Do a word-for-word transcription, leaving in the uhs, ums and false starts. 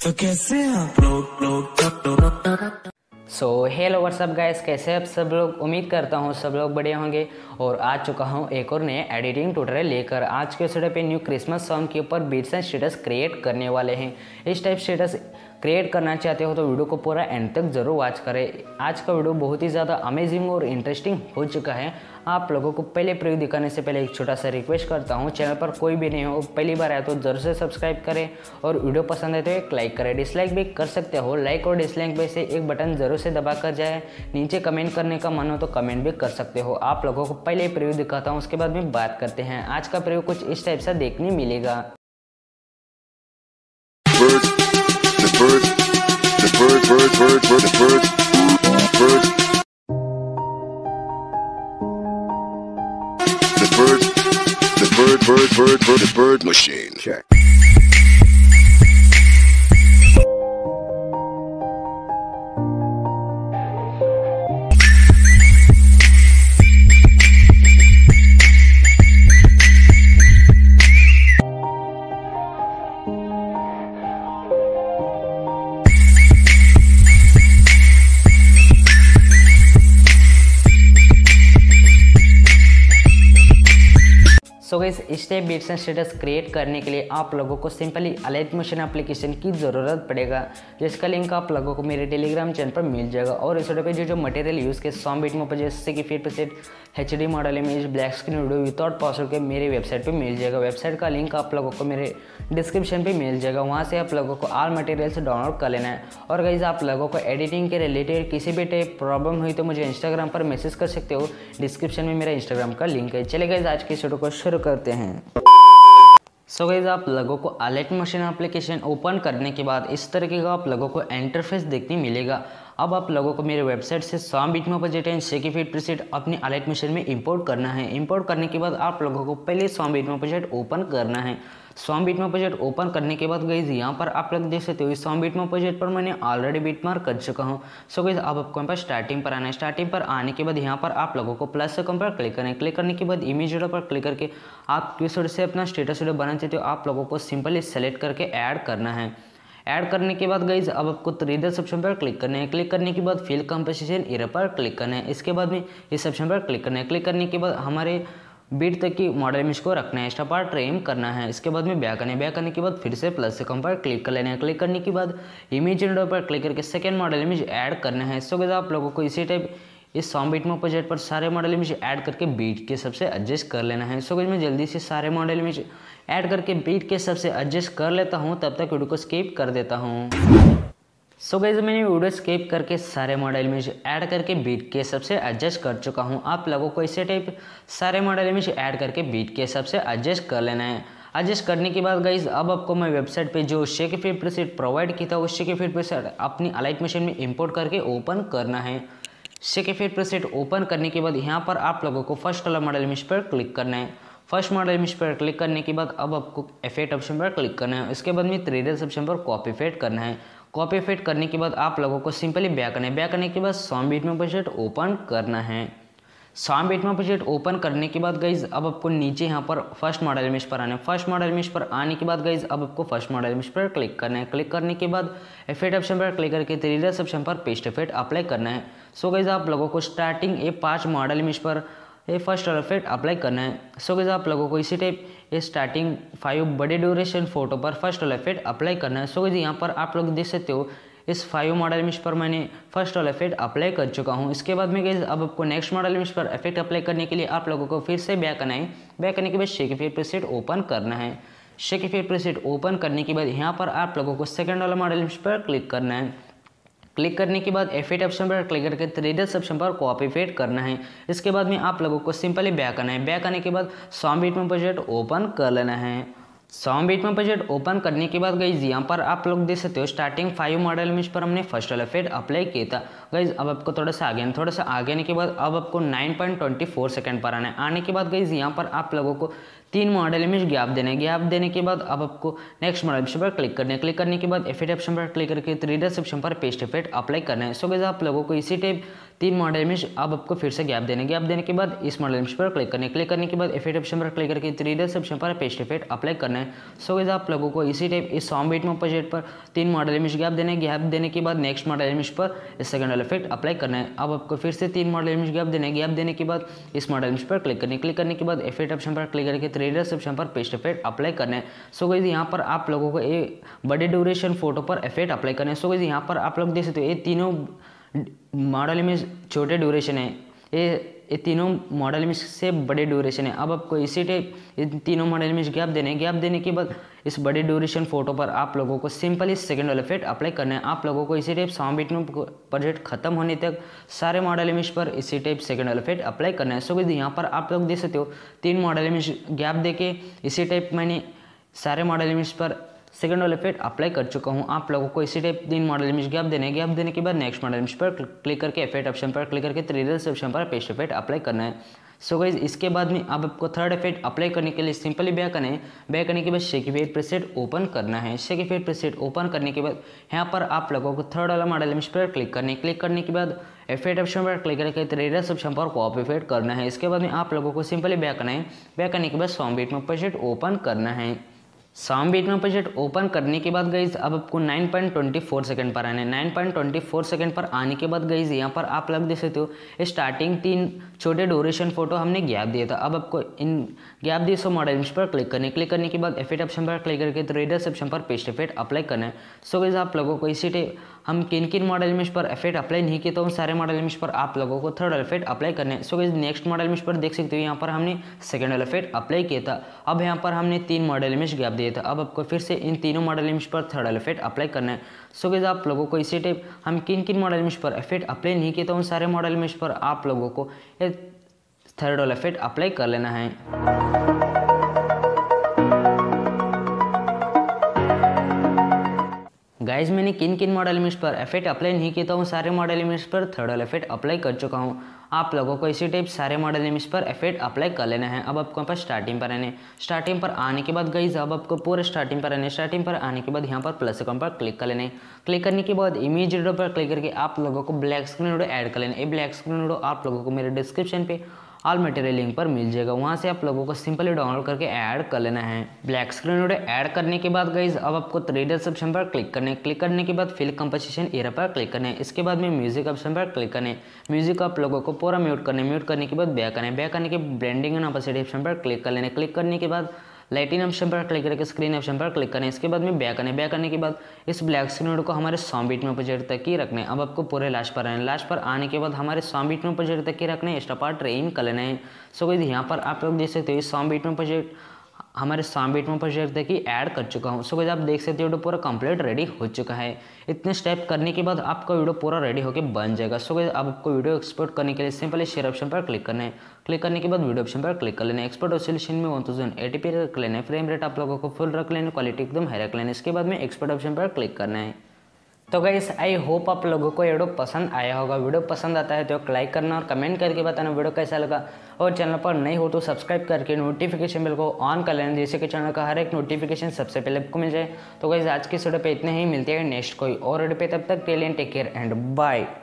तो कैसे आप लोग लोग सो हेलो व्हाट्सअप गाइस, कैसे आप सब लोग। उम्मीद करता हूँ सब लोग बढ़िया होंगे और आ चुका हूँ एक और नए एडिटिंग ट्यूटोरियल लेकर। आज के वीडियो पे न्यू क्रिसमस सॉन्ग के ऊपर बीट्स एंड स्टेटस क्रिएट करने वाले हैं। इस टाइप स्टेटस क्रिएट करना चाहते हो तो वीडियो को पूरा एंड तक जरूर वॉच करें। आज का वीडियो बहुत ही ज़्यादा अमेजिंग और इंटरेस्टिंग हो चुका है। आप लोगों को पहले प्रीव्यू दिखाने से पहले एक छोटा सा रिक्वेस्ट करता हूँ, चैनल पर कोई भी नहीं हो, पहली बार आया तो जरूर से सब्सक्राइब करें और वीडियो पसंद है तो एक लाइक करें। डिसलाइक भी कर सकते हो, लाइक और डिसलाइक में से एक बटन जरूर से दबा कर जाए। नीचे कमेंट करने का मन हो तो कमेंट भी कर सकते हो। आप लोगों को पहले प्रीव्यू दिखाता हूँ, उसके बाद में बात करते हैं। आज का प्रीव्यू कुछ इस टाइप से देखने मिलेगा। Bird, bird, bird, bird, bird, bird. The bird, the bird, bird, bird, bird, the bird machine. Check. So guys, इस type beats and status create करने के लिए आप लोगों को सिंपली अलाइट मोशन एप्लीकेशन की ज़रूरत पड़ेगा, जिसका लिंक आप लोगों को मेरे टेलीग्राम चैनल पर मिल जाएगा। और इस वीडियो पे जो जो मटेरियल यूज़ के सॉन्ग बीट में पर जैसे कि फिर set H D model image black screen video without password के मेरे वेबसाइट पे मिल जाएगा। वेबसाइट का लिंक आप लोगों को मेरे डिस्क्रिप्शन पे मिल जाएगा, वहाँ से आप लोगों को ऑल मटेरियल से डाउनलोड कर लेना है। और गाइस, आप लोगों को एडिटिंग के रिलेटेड किसी भी टाइप प्रॉब्लम हुई तो मुझे इंस्टाग्राम पर मैसेज कर सकते हो, डिस्क्रिप्शन में मेरा इंस्टाग्राम का लिंक है। चलिए गाइस, आज की वीडियो को शुरू करते हैं। सो गाइस, आप लोगों को अलाइट मोशन एप्लीकेशन ओपन करने के बाद इस तरीके का आप लोगों को इंटरफेस देखने मिलेगा। अब आप लोगों को मेरे वेबसाइट से सॉन्ग बीट में budget and shaky feet preset अपनी अलाइट मोशन में इंपोर्ट करना है। इंपोर्ट करने के बाद आप लोगों को पहले सॉन्ग बीट में बजट ओपन करना है। सॉन्ग बीट में बजट ओपन करने के बाद गाइस, यहाँ पर आप लोग देख सकते हो इस सॉन्ग बीट में बजट पर मैंने ऑलरेडी बीट मार्क कर चुका हूँ। सो गाइस, अब आपको यहाँ पर स्टार्टिंग पर आना है। स्टार्टिंग पर आने के बाद यहाँ पर आप लोगों को प्लस आइकन पर क्लिक करना है। क्लिक करने के बाद इमेज वीडियो पर क्लिक करके आप किस वीडियो से अपना स्टेटस वीडियो बनाना चाहते हो आप लोगों को सिंपली सेलेक्ट करके ऐड करना है। ऐड करने के बाद गाइज, अब आपको थ्री डी ऑप्शन पर क्लिक करना है। क्लिक करने के बाद फिल कंपोजिशन एरिया पर क्लिक करना है। इसके बाद में इस ऑप्शन पर क्लिक करना है। क्लिक करने के बाद हमारे बीट तक की मॉडल इमेज को रखना है, एक्स्ट्रा पार्ट ट्रिम करना है। इसके बाद में बैक करना है। बैक करने के बाद फिर से प्लस आइकन पर क्लिक कर लेना है। क्लिक करने के बाद इमेज विंडो पर क्लिक करके सेकेंड मॉडल इमेज ऐड करना है। सो गाइज, आप लोगों को इसी टाइप इस सॉन्ग बीट में प्रोजेक्ट पर सारे मॉडल इमेज ऐड करके बीट के सबसे एडजस्ट कर लेना है। सो गाइस, मैं जल्दी से सारे मॉडल इमेज ऐड करके बीट के सबसे एडजस्ट कर लेता हूँ, तब तक वीडियो को स्किप कर देता हूँ। सो गाइस, मैंने वीडियो स्किप करके सारे मॉडल इमेज ऐड करके बीट के सबसे एडजस्ट कर चुका हूँ। आप लोगों को इसी टाइप सारे मॉडल इमेज ऐड करके बीट के सबसे एडजस्ट कर लेना है। एडजस्ट करने के बाद गाइज, अब आपको मैं वेबसाइट पे जो शेकी फीट प्रीसेट प्रोवाइड किया था उस शेकी फीट प्रीसेट अपनी अलाइट मशीन में इंपोर्ट करके ओपन करना है। शेकी फीट प्रीसेट ओपन करने के बाद यहाँ पर आप लोगों को फर्स्ट वाला मॉडल इमेज पर क्लिक करना है। फर्स्ट मॉडल इमेज पर क्लिक करने के बाद अब आपको इफेक्ट ऑप्शन पर क्लिक करना है। इसके बाद में थ्री डी ऑप्शन पर कॉपी इफेक्ट करना है। कॉपी इफेक्ट करने के बाद आप लोगों को सिंपली बैक करना है। बैक करने के बाद सॉन्ग बीट में बजट ओपन करना है। सॉन्ग बीट में बजट ओपन करने के बाद गाइज, अब आपको नीचे यहाँ पर फर्स्ट मॉडल इमेज पर आना है। फर्स्ट मॉडल इमेज पर आने के बाद गाइज, अब आपको फर्स्ट मॉडल इमेज पर क्लिक करना है। क्लिक करने के बाद इफेक्ट ऑप्शन पर क्लिक करके थ्री डी ऑप्शन पर पेस्ट इफेक्ट अप्लाई करना है। सो गाइज, आप लोगों को स्टार्टिंग ये पाँच मॉडल इमेज पर ये फर्स्ट इफेक्ट अप्लाई करना है। सो गाइस, आप लोगों को इसी टाइप ये स्टार्टिंग फाइव बड़े ड्यूरेशन फोटो पर फर्स्ट इफेक्ट अप्लाई करना है। सो गाइस, यहाँ पर आप लोग देख सकते हो इस फाइव मॉडल इमेज पर मैंने फर्स्ट इफेक्ट अप्लाई कर चुका हूँ। इसके बाद में गाइस, अब आपको नेक्स्ट मॉडल इमेज पर इफेक्ट अप्लाई करने के लिए आप लोगों को फिर से बैक करना है। बैक करने के बाद शेकी फीट प्रीसेट ओपन करना है। शेकी फीट प्रीसेट ओपन करने के बाद यहाँ पर आप लोगों को सेकंड वाला मॉडल इमेज पर क्लिक करना है। क्लिक करने के बाद इफेक्ट ऑप्शन पर क्लिक करके थ्री डी ऑप्शन पर कॉपी इफेक्ट करना है। इसके बाद में आप लोगों को सिंपली बैक करना है। बैक करने के बाद सॉन्ग बीट में बजट ओपन कर लेना है। सॉन्ग बीट में बजट ओपन करने के बाद गाइज, यहाँ पर आप लोग देख सकते हो स्टार्टिंग फाइव मॉडल इमेज पर हमने फर्स्ट वाला इफेक्ट अप्लाई किया था। गाइज, अब आपको थोड़ा सा आगे थोड़ा सा आगे आने के बाद अब आपको nine point twenty four second पर आना है। आने के बाद गाइज, यहाँ पर आप लोगों को तीन मॉडल इमेज गैप देने गैप देने के बाद अब आपको नेक्स्ट मॉडल ऑप्शन पर क्लिक करना है। क्लिक करने के बाद इफेक्ट ऑप्शन पर क्लिक करके थ्री डी ऑप्शन पर पेस्ट इफेक्ट अप्लाई करना है। सो गाइस, आप लोगों को इसी टाइप तीन मॉडल इमेज अब आपको फिर से गैप देने गैप देने के बाद इस मॉडल इमेज पर क्लिक करने क्लिक करने के बाद इफेक्ट ऑप्शन पर क्लिक करके थ्री डी ऑप्शन पर पेस्ट इफेक्ट अप्लाई करना है। सो गाइस आप लोगों को इसी टाइप इस सॉन्ग बीट में प्रोजेक्ट पर तीन मॉडल इमेज गैप देने गैप देने के बाद नेक्स्ट मॉडल इमेज पर इस सेकंड वाला इफेक्ट अप्लाई करना है। अब आपको फिर से तीन मॉडल इमेज गैप देने गैप देने के बाद इस मॉडल इमेज पर क्लिक करने क्लिक करने के बाद इफेक्ट ऑप्शन पर क्लिक करके थ्री डी ऑप्शन पर पेस्ट इफेक्ट अप्लाई करना है। सो गाइस यहाँ पर आप लोगों को एक बड़े ड्यूरेशन फोटो पर इफेक्ट अप्लाई करना है। सो गाइस यहाँ पर आप लोग देख सकते हो ये तीनों मॉडल इमेज छोटे ड्यूरेशन है, ये ये तीनों मॉडल इमेज से बड़े ड्यूरेशन है। अब आपको इसी टाइप इन तीनों मॉडल इमेज गैप देने गैप देने के बाद इस बड़े ड्यूरेशन फोटो पर आप लोगों को सिंपल इस सेकंड वाला इफेक्ट अप्लाई करना है। आप लोगों को इसी टाइप सॉन्ग बीट में प्रोजेक्ट खत्म होने तक सारे मॉडल इमेज पर इसी टाइप सेकंड वाला इफेक्ट अप्लाई करना है। सो गाइस यहाँ पर आप लोग देख सकते हो तीन मॉडल इमेज गैप दे के इसी टाइप मैंने सारे मॉडल इमेज पर सेकंड वाला इफेक्ट अप्लाई कर चुका हूँ। आप लोगों को इसी टाइप तीन मॉडल इमेज गैप देने गैप देने के बाद नेक्स्ट मॉडल इमेज पर क्लिक करके इफेक्ट ऑप्शन पर क्लिक करके थ्री डी ऑप्शन पर पेस्ट इफेक्ट अप्लाई करना है। सो गाइस इसके बाद में अब आपको थर्ड इफेक्ट अप्लाई करने के लिए सिंपली बैक करना है। बैक करने के बाद शेक इफेक्ट प्रीसेट ओपन करना है। शेक इफेक्ट प्रीसेट ओपन करने के बाद यहाँ पर आप लोगों को थर्ड वाला मॉडल इमेज पर क्लिक करने क्लिक करने के बाद इफेक्ट ऑप्शन पर क्लिक करके थ्री डी ऑप्शन पर कॉपी इफेक्ट करना है। इसके बाद में आप लोगों को सिंपली बैक करना है। बैक करने के बाद सॉन्ग बीट में प्रीसेट ओपन करना है। सॉन्ग बीट में प्रोजेक्ट ओपन करने के बाद गाइज अब आपको nine point two four second पर आना है। Nine point two four second पर आने के बाद गाइज यहाँ पर आप लोग देख सकते हो स्टार्टिंग तीन छोटे ड्यूरेशन फोटो हमने गैप दिया था। अब आपको इन गैप दिए सो मॉडल इमेज पर क्लिक करने क्लिक करने के बाद इफेक्ट ऑप्शन पर क्लिक करके थ्री डी ऑप्शन पर पेस्ट इफेक्ट अप्लाई करना है। सो गाइज आप लोगों को इसी टाइप हम किन किन मॉडल इमेज पर इफेक्ट अप्लाई नहीं किए तो उन सारे मॉडल इमेज पर आप लोगों को थर्ड वाला इफेक्ट अप्लाई करना है। So guys next model image पर देख सकते हो यहाँ पर हमने सेकंड वाला इफेक्ट अप्लाई किया था। अब यहाँ पर हमने तीन मॉडल इमेज गैप दिए था। अब आपको फिर से इन तीनों मॉडल इमेज पर थर्ड वाला इफेक्ट अप्लाई करना है। सो गाइस आप लोगों को इसी टाइप हम किन किन मॉडल इमेज पर इफेक्ट अप्लाई नहीं किए तो उन सारे मॉडल इमेज पर आप लोगों को थर्ड वाला इफेक्ट अप्लाई कर लेना है। गाइज मैंने किन किन मॉडल इमेज पर इफेक्ट अप्लाई नहीं किया था उन सारे मॉडल इमेज पर थर्ड वाला इफेक्ट अप्लाई कर चुका हूँ। आप लोगों को इसी टाइप सारे मॉडल इमेज पर इफेक्ट अप्लाई कर लेना है। अब आपको यहाँ पर स्टार्टिंग पर आने स्टार्टिंग पर आने के बाद गाइज अब आपको पूरे स्टार्टिंग पर आने स्टार्टिंग पर आने के बाद यहाँ पर प्लस आइकन पर क्लिक कर लेना है। क्लिक करने के बाद इमेज विंडो पर क्लिक करके आप लोगों को ब्लैक स्क्रीन विंडो ऐड कर लेना है। ये ब्लैक स्क्रीन विंडो आप लोगों को मेरे डिस्क्रिप्शन पे ऑल मटेरियल लिंक पर मिल जाएगा, वहाँ से आप लोगों को सिंपली डाउनलोड करके ऐड कर लेना है। ब्लैक स्क्रीन विंडो ऐड करने के बाद गाइज अब आपको थ्री डी ऑप्शन पर क्लिक करना है। क्लिक करने के बाद फिल कंपोजिशन एरा पर क्लिक करना है। इसके बाद में म्यूजिक ऑप्शन पर क्लिक करना है। म्यूजिक आप लोगों को पूरा म्यूट करना है। म्यूट करने के बाद बैक करना है। बैक करने के ब्लेंडिंग एंड ऑपोसिटी ऑप्शन पर क्लिक कर लेना है। क्लिक करने के बाद लाइटिंग ऑप्शन पर क्लिक करके स्क्रीन ऑप्शन पर क्लिक करें। इसके बाद में बैक करने बैक करने के बाद इस ब्लैक स्क्रीन विंडो को हमारे सॉन्ग बीट में प्रोजेक्ट तक ही रखना है। अब आपको पूरे लास्ट पर आना लास्ट पर आने के बाद हमारे सॉन्ग बीट में प्रोजेक्ट तक ही रखना है। एक्स्ट्रा पार्ट ट्रेन कर लेना है। सो गाइस यहाँ पर आप लोग देख सकते हो इस सॉन्ग बीट में प्रोजेक्ट हमारे सॉन्ग बीट में प्रोजेक्ट तक ही ऐड कर चुका हूँ। सो गाइस आप देख सकते हो वीडियो पूरा कंप्लीट रेडी हो चुका है। इतने स्टेप करने के बाद आपका वीडियो पूरा रेडी होकर बन जाएगा। सो गाइस अब आपको वीडियो एक्सपोर्ट करने के लिए सिंपली शेयर ऑप्शन पर क्लिक करना है। क्लिक करने के बाद वीडियो ऑप्शन पर क्लिक कर लेना है। एक्सपोर्ट रेजोल्यूशन में वन थाउजेंड एटी पी रख लेना है। फ्रेम रेट आप लोगों को फुल रख लेना है। क्वालिटी एकदम हाई रख लेना है। इसके बाद में एक्सपोर्ट ऑप्शन पर क्लिक करना है। तो गाइस आई होप आप लोगों को वीडियो पसंद आया होगा। वीडियो पसंद आता है तो लाइक करना और कमेंट करके बताना वीडियो कैसा लगा। और चैनल पर नहीं हो तो सब्सक्राइब करके नोटिफिकेशन बेल को ऑन कर लेना, जिससे कि चैनल का हर एक नोटिफिकेशन सबसे पहले आपको मिल जाए। तो गाइस आज की वीडियो पे इतने ही, मिलते हैं नेक्स्ट कोई और वीडियो पे। तब तक tell and take care and bye.